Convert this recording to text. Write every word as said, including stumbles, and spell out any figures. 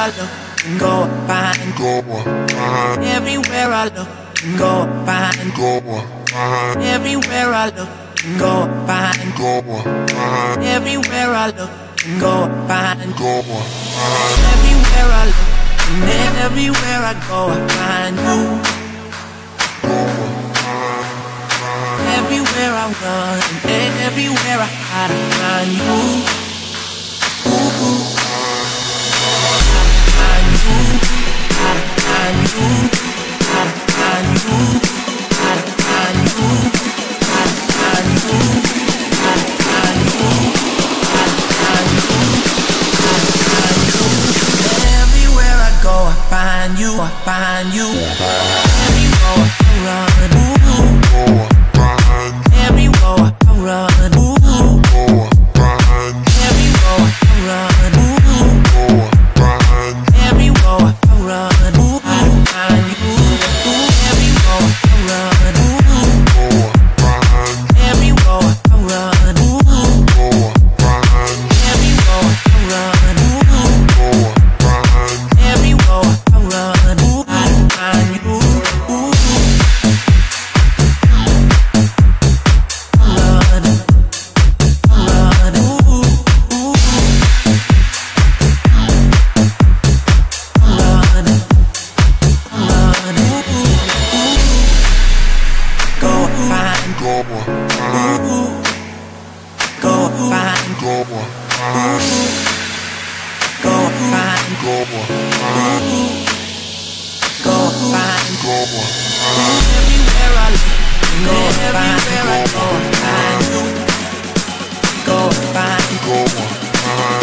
look and go find, go find. Everywhere I look and go find, go find. Everywhere I look and go find, go find. Everywhere I look and go find, go find. Everywhere I look and everywhere I go I find you. Everywhere I run and everywhere I hide I find you. Ooh, ooh. I find you. I find you. I find you. I find you. I find you. I find you. I find you. I find you. Everywhere I go, I find you. I find you. Everywhere I run, ooh. Everywhere I run, ooh. Everywhere I run, ooh. Everywhere I run, ooh. I find you. Everywhere I run, ooh. Everywhere I run, ooh. Everywhere I run, ooh. Everywhere I run, ooh. I find you. Everywhere I look, everywhere I go, I find you. Go find, go find.